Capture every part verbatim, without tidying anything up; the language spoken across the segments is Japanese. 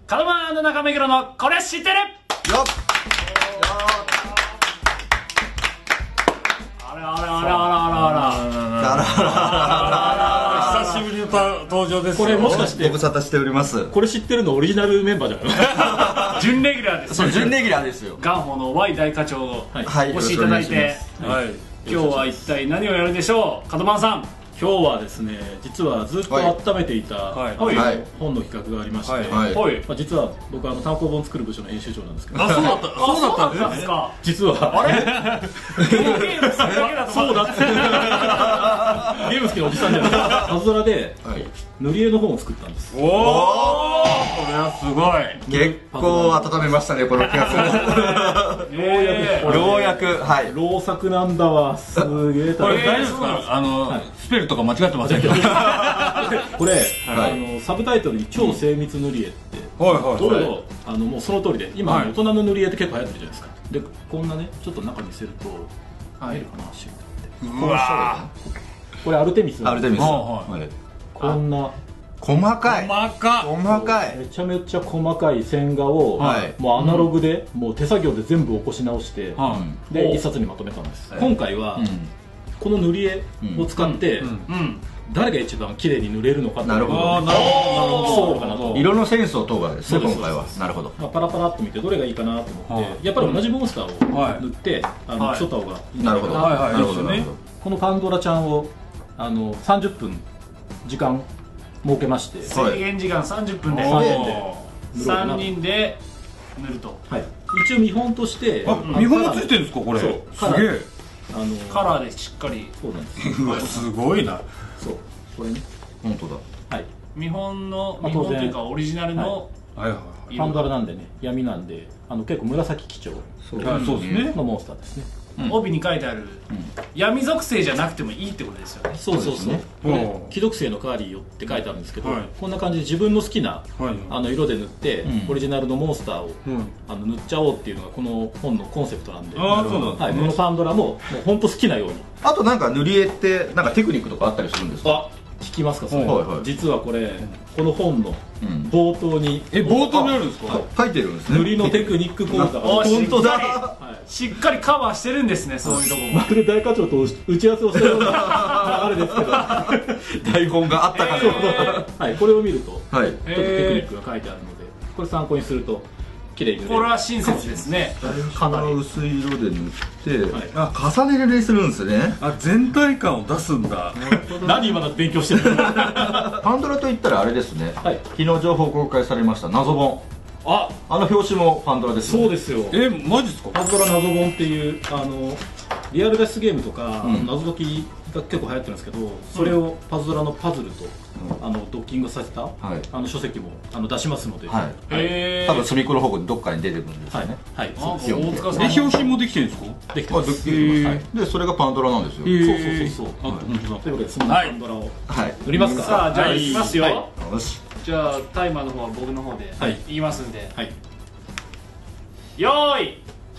門真中目黒のこれ知ってる。 よっ。 あれあれあれあれあれあれあら久しぶりの登場ですよ。 これもしかしてご無沙汰しております。 これ知ってるのオリジナルメンバーじゃない準レギュラーです。 そう、準レギュラーですよ。 元宝の Y 大課長をはいお越しいただいて、 はい。 今日は一体何をやるでしょう、門真さん。 今日はですね、実はずっと温めていた、 はいあのはい本の企画がありまして、 はいはいはい。 まあ、実は僕はあの単行本作る部署の編集長なんですけど、 あ、そうだった。そうだったんなんでね。 ですすか。 実はあれゲームするだけだとそうだってゲーム好きなおじさんじゃないパズドラではい塗り絵の本を作ったんです。 おお、これはすごい。 結構温めましたね、この企画。 えーようやく、はい。 老作なんだわ、すげえこれ大変。 大丈夫ですか？あのスペルとか間違ってませんか？ これ、 はいあのサブタイトルに超精密塗り絵って、 はいはいどれどあのもうその通りで、今、 はい大人の塗り絵って結構流行ってるじゃないですか。でこんなね、ちょっと中見せると見えるかな、シールって。 うわこれアルテミスなアルテミス。 んです。 はいはいこんな細かい。 細かっ。 細かい。 めちゃめちゃ細かい線画を、 はいもうアナログで、もう手作業で全部起こし直して、 はで一冊にまとめたんです。 はい今回は、 うんこの塗り絵を使って、 うんうんうん誰が一番綺麗に塗れるのかっていうのをなるほどああ、なるほど。 そうかなと色のセンスを問うわけですね、 そうです今回は。なるほど。 まあパラパラっと見てどれがいいかなと思って、 はいやっぱり同じモンスターはいを塗って、あのはい競った方がいいんなるほど。 じゃないかな。 はいはいなるほど。 いいですよねなるほど。 このパンドラちゃんをあのさんじゅっぷん時間設けまして、 はい制限時間さんじゅっぷんでさんにんでおー塗ろうかさなんにんで塗ると。 はい、一応見本としてあ、見本がついてるんですかこれ？ そうすげえ。 あのカラーでしっかりそうなんですうわ、すごいな。 そうこれね、 本当だ。 はい、 見本のまあ見本と当然いうかオリジナルのはいはい色パンドラなんでね、闇なんで、あの結構紫基調そうはい。そうですね。 のモンスターですね。 帯に書いてある闇属性じゃなくてもいいってことですよね。 そうそうそう。これうん貴族性のカーリーよって書いてあるんですけど、 はいこんな感じで自分の好きなはいあの色で塗って、 うんオリジナルのモンスターをうん。 あの塗っちゃおうっていうのがこの本のコンセプトなんで、 ああ、そうなんはい、 ですね。 このパンドラももう本当好きなように。 あとなんか塗り絵って、なんかテクニックとかあったりするんですか？ あ、聞きますかそれ、 はいはい実はこれこの本のうん冒頭に、 え、冒頭にあるんですか？ 書いてるんですね。 塗りのテクニック講座がお本当だ。 はいしっかりカバーしてるんですね、そういうとこも。 まるで大課長と打ち合わせをしたような流れですけど台本があったかのような。 はい、これを見るとちょっはい。 とテクニックが書いてあるので、これ参考にすると綺麗に塗れる。 これは親切ですね。 かなり薄い色で塗って、 はいあ、重ね塗りするんですね。 あ、全体感を出すんだ。 何今だって勉強してるのパンドラといったらあれですね。 はい、 昨日情報公開されました謎本。 あ、 あの表紙もパンドラですね。 そうですよ。 え、マジですか？ パズドラ謎本っていうあのリアル脱出ゲームとか、 うん謎解きが結構流行ってるんですけど、それをパズドラのパズルと、あのドッキングさせた、 はい。 あの書籍もあの出しますので、 はい。 へー多分隅っこの方向にどっかに出てくるんですはいよね。 はい、 あそうです大塚さんえ、表紙もできてるんですか？ できてあ、でます。 きてます。 はいで、それがパンドラなんですよ。 そうそうそうそう。 あ、本当だ。 というわけでそのパンドラをはい。 塗りますか。 さあ、じゃあはいいきますよ。 はいよし。 じゃあタイマーの方は僕の方ではい言いますんで、 はい。 よーい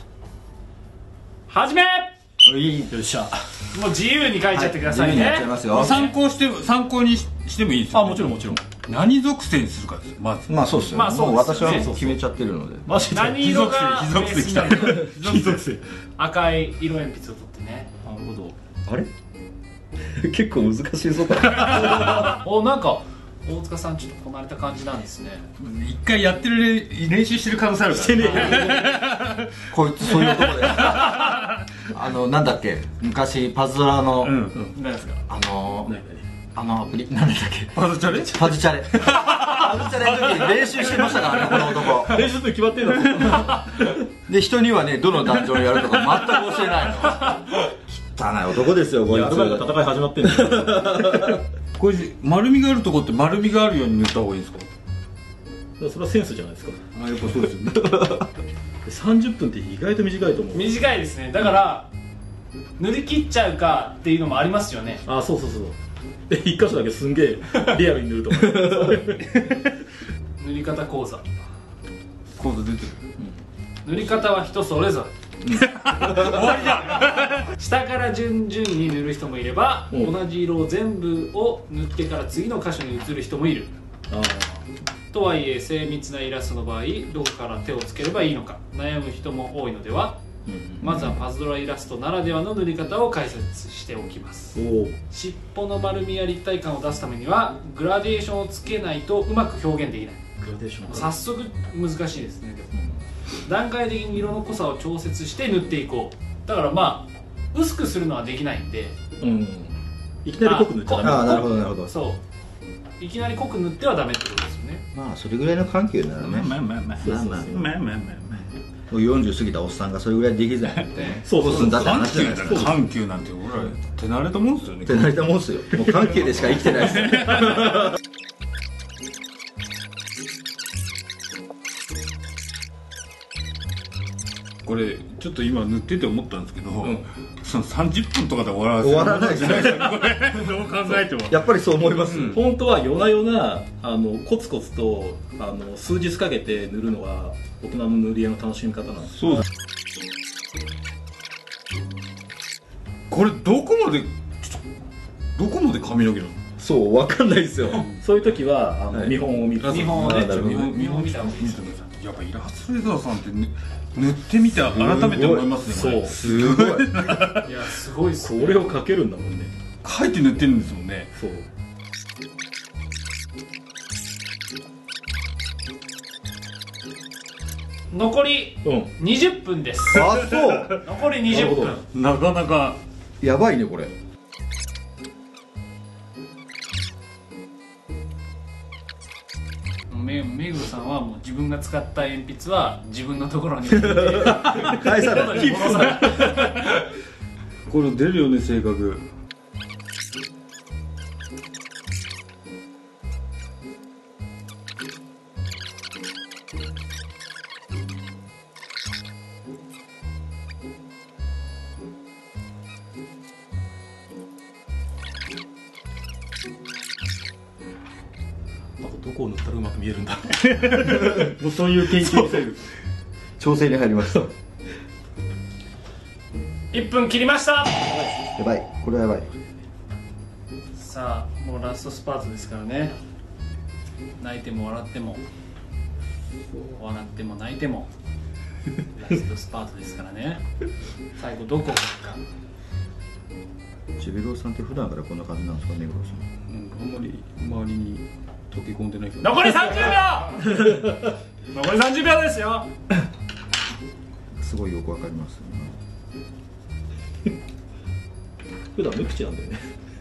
始め。 いい。 よっしゃ。 もう自由に書いちゃってください自由にやっちゃいね。 ますよ。 参考して参考にししてもいいですよ。 あ、もちろんもちろん。 何属性にするかです。まず。 まあそうですよ。 まあそうもうですよね私は決めちゃってるので。 マジで。 何色が非属性ベースになるか。 貴族性。 赤い色鉛筆を取ってね。 なるほど。 あれ結構難しいぞ。 お、なんか大塚さんちょっとこなれた感じなんですね。 一回やってる練練習してる可能性あるからね。 こいつそういうとこで。あの、なんだっけ昔パズドラの、 うん。 何ですか。 あの何あのアプリ、なんだっけパズチャレ？ パズチャレ。パズチャレの時に練習してましたからね、この男。 何。練習と決まってるの。 で、人にはね、どのダンジョンをやるとか全く教えないの。汚い男ですよ、こいつ。 やる前から戦い始まってんだよ。 これ丸みがあるとこって丸みがあるように塗った方がいいんですか？ それはセンスじゃないですか。 あ、やっぱそうですよね。 さんじゅっぷんって意外と短いと思う。 短いですね。だから塗り切っちゃうかっていうのもありますよね。 あ、そうそうそう。で一箇所だけすんげえリアルに塗ると思う。 塗り方講座。 コード出てる。 塗り方は人それぞれ。 終わりじゃん。 下から順々に塗る人もいれば、 うん同じ色を全部を塗ってから次の箇所に移る人もいる。 あとはいえ精密なイラストの場合どこから手をつければいいのか悩む人も多いのでは。まずはパズドライラストならではの塗り方を解説しておきます。尻尾の丸みや立体感を出すためにはグラデーションをつけないとうまく表現できない。 グラデーション早速難しいですね。でも段階的に色の濃さを調節して塗っていこう。だからまあ薄くするのはできないんで、 うん、いきなり濃く塗っちゃダメ。 ああ、なるほどなるほど。 そういきなり濃く塗ってはダメってことですよね。 まあそれぐらいの緩急ならね。 まあまあまあまあまあまあまあまあまあまあもうよんじゅう過ぎたおっさんがそれぐらいできずにねそうそうそうすんだって緩話じゃないですか。 急だから緩急なんて俺ら手慣れたもんですよね。 手慣れたもんっすよ。もう緩急でしか生きてないですよ。 これちょっと今塗ってて思ったんですけど、 んそのさんじゅっぷんとかで終わらせ終わらないですね。 どう考えてもやっぱりそう思います。 うん本当は夜な夜なあのコツコツとあの数日かけて塗るのが大人の塗り絵の楽しみ方なんです。 そうだ。これどこまでちょっとどこまで髪の毛なの？ そうわかんないですよ。 そういう時はあの、 はい見本を見る。 見本をねあーなるほど見本見本見た方がいいですよ。 やっぱイラストレーターさんって塗塗ってみて改めて思いますね。これそうすごい。 いやすごいっすね。 これをかけるんだもんね。 書いて塗ってるんですもんね。 そう残りうんにじゅっぷんです。 あ、そう。 残りにじゅっぷなるん。 なかなかやばいねこれ。 め目黒さんはもう自分が使った鉛筆は自分のところに置いて返さない。 戻さない。 これ出るよね性格。 あとどこを塗ったらうまく見えるんだもうそういう研究をしてる。 調整に入りました。 いっぷん切りました。 やばい。これはやばい。 さあもうラストスパートですからね。泣いても笑っても笑っても泣いてもラストスパートですからね。最後どこを書くか。 ちびろうさんって普段からこんな感じなんですか、目黒さん。 うんあんまり周りに溶け込んでないけど。 残りさんじゅうびょう残りさんじゅうびょうですよ。 すごいよくわかります。 普段無口なんだよね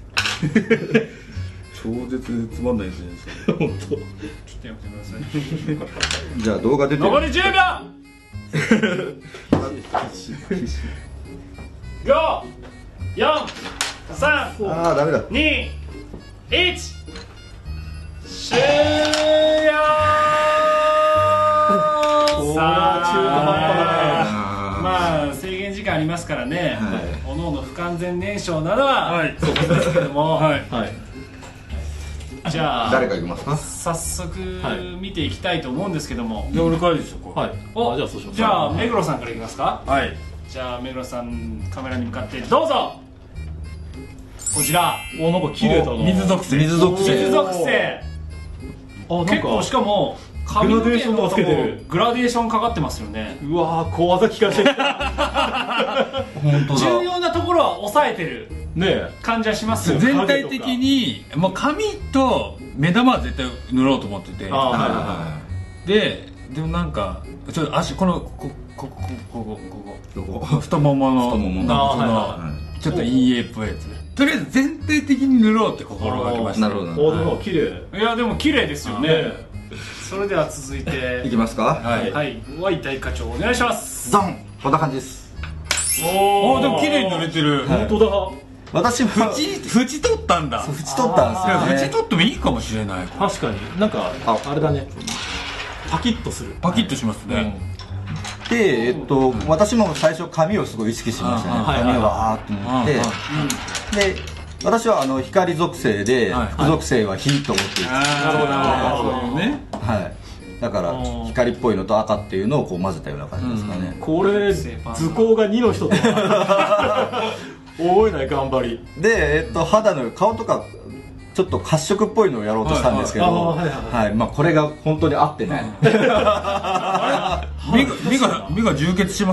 超絶つまんないですね。 本当。 ちょっとやめてください。 じゃあ動画出てる。 残りじゅうびょうご、よん、さん、 ああダメだ。 に、いち終了。さあ中途半端だね。 あまあ制限時間ありますからね、 はいおのおの不完全燃焼などは、 はいそうですけども、 はい。 はい。 じゃあ誰か行きますか。 早速はい見ていきたいと思うんですけども、 で俺からでしょこれ。 はい。 おあじゃあそうします。 じゃあ目黒さんからいきますか。 はい。 じゃあ目黒さんカメラに向かってどうぞ。こちらおなんか綺麗だな。 水属性。 水属性。 水属性。 あなん結構かしかも髪の毛のグラデーションもつけてるグラデーションかかってますよね。 うわー小技聞かせて本当だ。 重要なところは抑えてるねえ。 感じはしますよ。 全体的にもう髪と目玉は絶対塗ろうと思ってて。 あーはいはいはででもなんかちょっと足このこここここここい。どこ。 こ太ももの太もものなんかそあーはいのはちょっと陰影っぽいやつ。とりあえず全体的に塗ろうって心がけました。 なるほど。 おでも綺麗。 いやでも綺麗ですよね。 ねそれでは続いていきますか。 はい。 はいワイ大課長お願いします。 ドン。こんな感じです。 おおーでも綺麗に塗れてる。 本当だ。 私も縁縁取ったんだ。 縁取ったんですいやよね。 縁取ってもいいかもしれない。 確かになんかああれだね。パキッとする。 パキッとしますね。 で、えっと、私も最初髪をすごい意識しましたね。 はい髪をわーっと塗って、で、私はあの光属性で、 はい副属性は火と思っていて、 なるほどなるほど。そういうね。 はい。だからうん光っぽいのと赤っていうのをこう混ぜたような感じですかね。 これ図工がにの人とは思えない頑張り。 で、えっと肌の顔とかちょっと褐色っぽいのをやろうとしたんですけど、はい、まあこれが本当に合ってない。 目が目が目が充血します。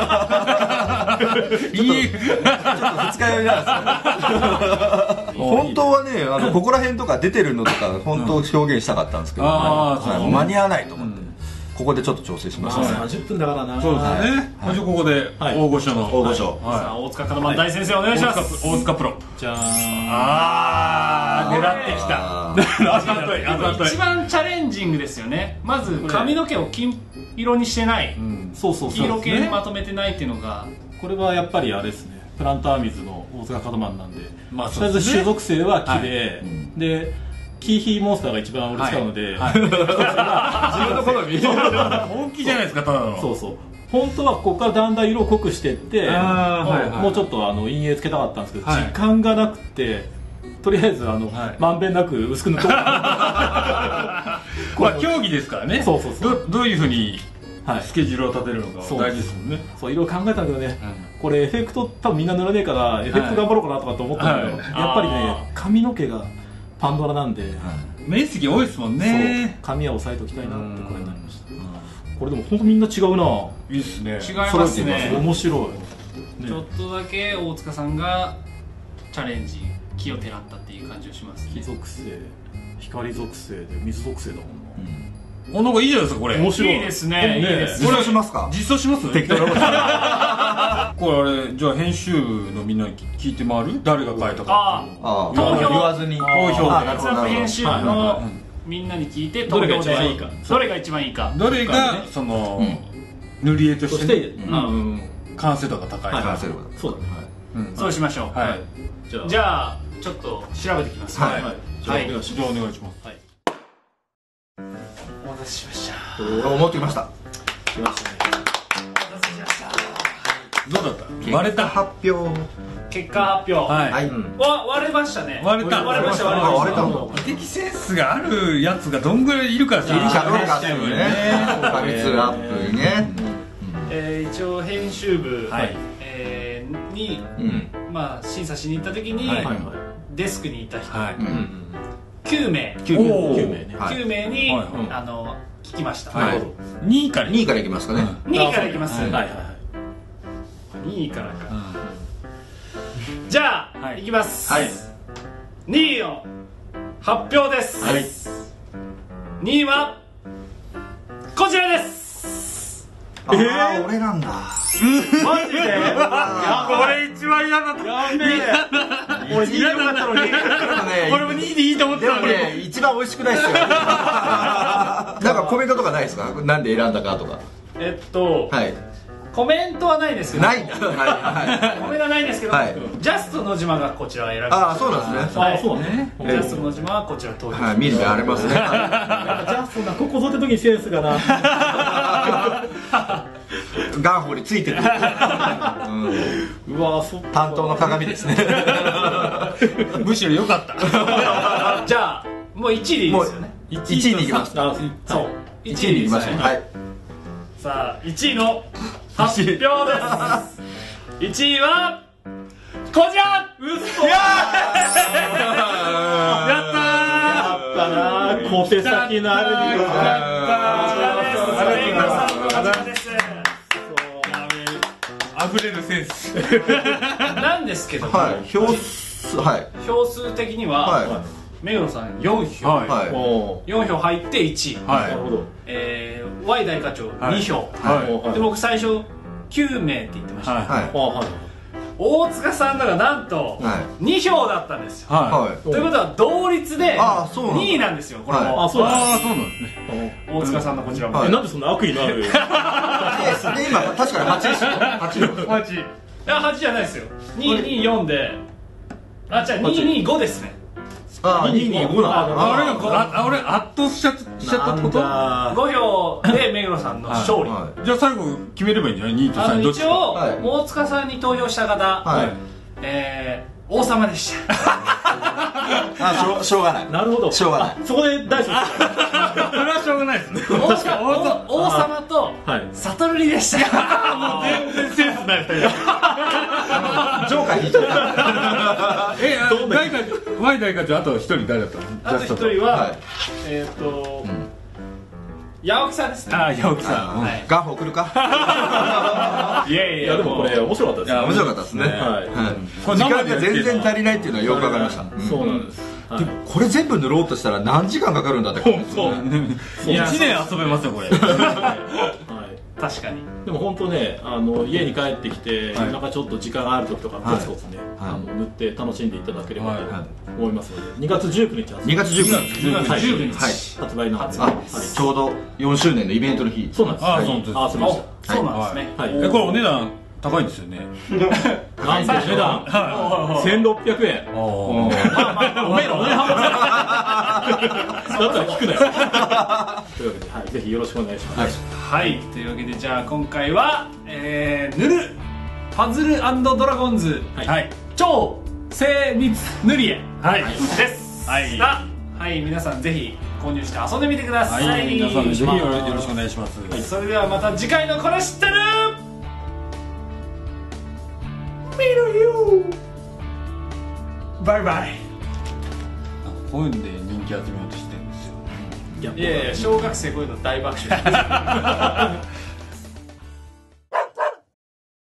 いい。 ちょっと二日酔いなんですね。本当はね、あのここら辺とか出てるのとか本当表現したかったんですけど、間に合わないと思って。ここでちょっと調整しました。 さんじゅっぷんだからな。 そうですね。じゃあここで大御所の大御所。 さあ大塚門番大先生お願いします。 大塚プロ。 じゃーん。 ああ狙ってきた。 あざといあざとい。 一番チャレンジングですよね。まず髪の毛を金色にしてない。 そうそうそう。 黄色系にまとめてないっていうのが。 これはやっぱりあれですね。プランター水の大塚門番なんで。まあとりあえず種属性は木で、で。キーヒーモンスターが一番俺使うので、自分の好み本気じゃないですか、ただの。 そうそう、本当はここからだんだん色を濃くしていって、もうちょっとあの陰影つけたかったんですけど、時間がなくてとりあえずあのまんべんなく薄く塗っとく。 まあ競技ですからね。 そうそうそう、 どういうふうにスケジュールを立てるのか大事ですもんね。 そう、いろいろ考えたんだけどね、これエフェクト多分みんな塗らねえからエフェクト頑張ろうかなとかと思ったんだけど、やっぱりね髪の毛がパンドラなんで、 面積多いですもんね。 髪は押さえておきたいなってこれになりました。これでも本当みんな違うな。 いいですね。 違いますね。 面白い。 ちょっとだけ大塚さんがチャレンジ木をてらったっていう感じがします。 木属性、光属性で水属性だもんな。 お、なんかいいじゃないですかこれ。 面白い。 いいですね。いいです。 実装しますか？ 実装します？適当なこと。これあれじゃあ編集のみんなに聞いて回る？誰が書いたか。 ああ、投票言わずに。投票。 ワツアップ編集のみんなに聞いて投票でどれが一番いいか。どれが一番いいか。 どれがその塗り絵として完成度が高い。 完成度が高い。 そうだね。 そうしましょう。はい。じゃあちょっと調べてきます。 はい。じゃあお願いします。 お待たせしました。 俺持ってきました。 来ましたね。 お待たせしました。 どうだった？割れた発表。 結果発表。 はい。 わ割れましたね。 割れた。 割れました割れました。割れたの。 適センスがあるやつがどんぐらいいるかっていうかどうかっていうね。過密アップにね。 え一応編集部えにまあ審査しに行った時にデスクにいた人。きゅうめいきゅうめいにあの聞きました。 にいからにいからいきますかね。 にいからいきます。にいからか。じゃあいきます。にいの発表です。にいはこちらです。 ああ、俺なんだ。 マジで？ これ一番嫌だった。 やべえ。俺にい良かったのに。 俺もにいでいいと思ってたのに。 でもね、一番美味しくないっすよ。なんかコメントとかないですか？なんで選んだかとか。 えっと、 はい。 コメントはないですけど。 ないんだ。はいはい。 コメントはないんですけど、ジャストの島がこちらを選びました。 ああ、そうなんですね。 はい、そうね。ジャストの島はこちら投票しました。 はい、見る目ありますね。 ジャストなここぞって時にセンスがな。 ガンホについてくる。 うわ、そっか。 担当の鏡ですね。 むしろ良かった。 じゃあもういちいでいいですよね。 いちいに行きます。 そう。 いちいに行きましょう。はい。 さあいちいの発表です。いちいはこちら。うそ。やったー。 やったなー。小手先のあるには。 溢れるセンス。 なんですけども、 はい。票数、はい。 票数的には目黒さんよんひょう、はい、よんひょう入っていちい、はい、なるほど、えー、Y 大課長にひょう、はいはい、で僕最初きゅうめいって言ってました、はいはい、大塚さんだからなんとにひょうだったんですよ、はい、ということは同率でにいなんですよ、これも、 はい、あ、そうなんですね、 大塚さんのこちらも、 はい、なんでそんな悪意のある今確かにはちです。はち。 はち。いやはちじゃないですよ。にいによんで、あ、じゃあにいにごですね。 ああ、にいにごなの。 あ、俺圧倒しちゃったってこと？ ごひょうで目黒さんの勝利。 じゃあ最後決めればいいんじゃない？にいとさんどっちか。 一応大塚さんに投票した方、えー王様でした。 あ、しょうしょうがない。 なるほど。 しょうがない。 そこで大丈夫。 それはしょうがないですね。 王様と悟りでした。 もう全然センスない二人。 ジョーカー引いちゃった。 え、誰かワイ大課長あと一人誰だったの？ あと一人はえっと八木さんですね。 ああ、八木さん。 ガンホ送るか。 いやいや、でもこれ面白かったですね。 面白かったですね。時間が全然足りないっていうのはよくわかりました。 そうなんです。 でもこれ全部塗ろうとしたら何時間かかるんだって感じですよね。 一年遊べますよこれ。 確かに。 でも本当ね、あの家に帰ってきて、なんかちょっと時間がある時とかコツコツね、あの塗って楽しんでいただければと思いますので、にがつじゅうくにち発売。 にがつじゅうくにち。 にがつじゅうくにち発売なんです。 ちょうどよんしゅうねんのイベントの日。 そうなんです。 ああ、そうなんです。 ああ、そうですそうなんですね。 はい。え、これお値段高いんですよね。 なんと値段せんろっぴゃくえん。おお。おめえらお値段だったら聞くなよ。というわけで、はい、ぜひよろしくお願いします。 はい、というわけでじゃあ今回はえ塗るパズル&ドラゴンズ超精密塗り絵です。はい。はい、皆さんぜひ購入して遊んでみてください。 皆さんぜひよろしくお願いします。 それではまた次回のこれ知ってる？見るよ。バイバイ。 こういうんで人気集めようとしてるんですよ。 いやいや、小学生こういうの大爆笑。